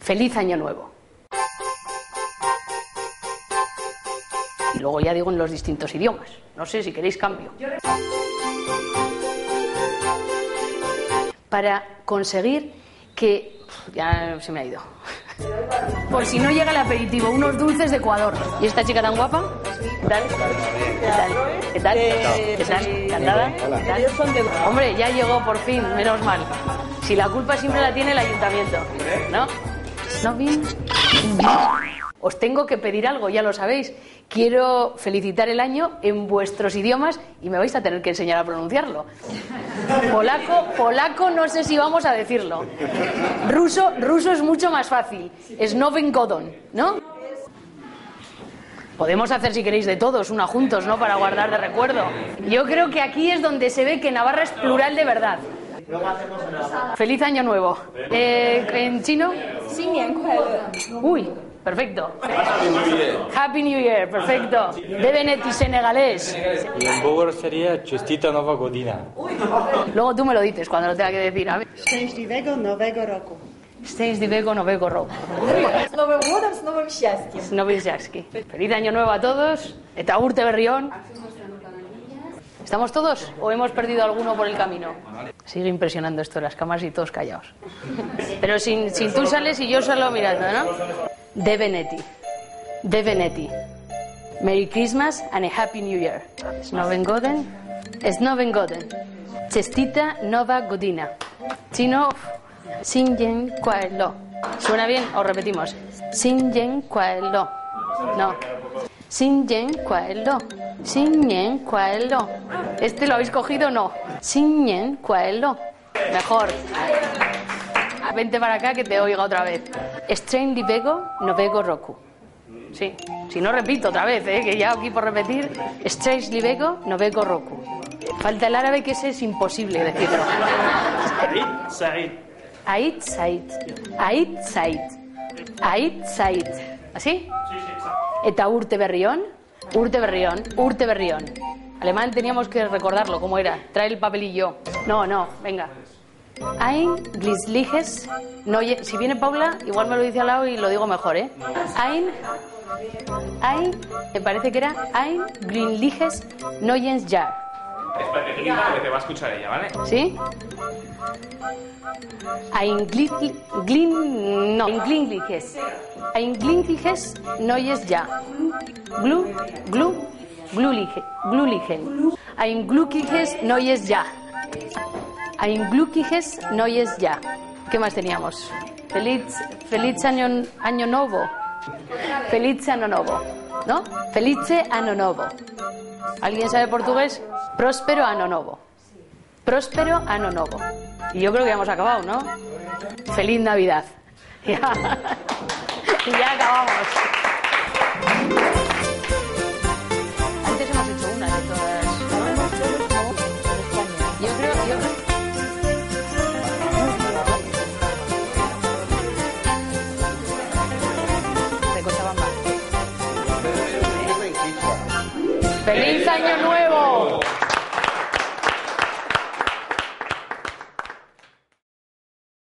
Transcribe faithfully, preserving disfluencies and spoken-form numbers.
Feliz Año Nuevo. Y luego ya digo en los distintos idiomas. No sé si queréis cambio. Para conseguir que... Ya se me ha ido. Por si no llega el aperitivo, unos dulces de Ecuador. ¿Y esta chica tan guapa? ¿Qué tal? ¿Qué tal? ¿Qué tal? ¿Qué tal? ¿Encantada? ¿Qué tal? Hombre, ya llegó por fin, menos mal. Si la culpa siempre la tiene el ayuntamiento, ¿no? ¿No bien? Os tengo que pedir algo, ya lo sabéis. Quiero felicitar el año en vuestros idiomas y me vais a tener que enseñar a pronunciarlo. Polaco, polaco no sé si vamos a decirlo. Ruso, ruso es mucho más fácil. Es Noven Godon, ¿no? Podemos hacer, si queréis, de todos, una juntos, ¿no? Para guardar de recuerdo. Yo creo que aquí es donde se ve que Navarra es plural de verdad. Feliz Año Nuevo. Eh, ¿En chino? Uy, perfecto. Happy New Year, perfecto. De Beneti, senegalés. Y en Bogor sería Čestita Nova Godina. Luego tú me lo dices cuando lo tenga que decir. A ver. Szczęśliwego Nowego Roku. Szczęśliwego Nowego Roku. Z Nowym Głodem, z Nowym Szczęściem. Z Nowym Szczęściem. Feliz Año Nuevo a todos. Eta urte berrión. ¿Estamos todos o hemos perdido alguno por el camino? Sigue impresionando esto de las cámaras y todos callados. Pero sin, sin tú sales y yo solo mirando, ¿no? De Beneti. De Beneti. Merry Christmas and a Happy New Year. Snovengoden. Snovengoden. Chestita Nova Godina. Chino. Sinjen Kwaelo. ¿Suena bien? O repetimos. Sinjen Kwaelo. No. Sinjen Kwaelo. Sinjen Kwaelo. ¿Este lo habéis cogido o no? Sinjen Kwaelo. Mejor. Vente para acá que te oiga otra vez. Strain Libego Novego Roku. Sí. Si no, repito otra vez, ¿eh? Que ya aquí por repetir. Strain Libego Novego Roku. Falta el árabe, que ese es imposible decirlo. Said. Ait Said. Ait Said. Ait Said. ¿Así? Sí, sí, exacto. Eta urte berrión. Urte berrión. Urte berrión. Alemán teníamos que recordarlo, ¿cómo era? Trae el papelillo. No, no, venga. Ein glückliches neue... Si viene Paula, igual me lo dice al lado y lo digo mejor, ¿eh? Ein... Ein... Me parece que era Ein glückliches neues Jahr. Espérate, que diga, que te va a escuchar ella, ¿vale? ¿Sí? Ein glück... Glin... No. Ein glückliches... Ein glückliches neues Jahr. Glu... Glu... Gluliche... Glulichen. Ein glückliches neues Jahr. Ein glückliches neues Jahr. ¿Qué más teníamos? Feliz, feliz año, año nuevo. Feliz año nuevo. ¿No? Felice anno novo. ¿Alguien sabe portugués? Próspero anno novo. Próspero anno novo. Y yo creo que ya hemos acabado, ¿no? Feliz Navidad. Ya, ya acabamos. Antes hemos hecho una de todas. Yo creo, yo creo. De Cochabamba. ¡Feliz Año Nuevo!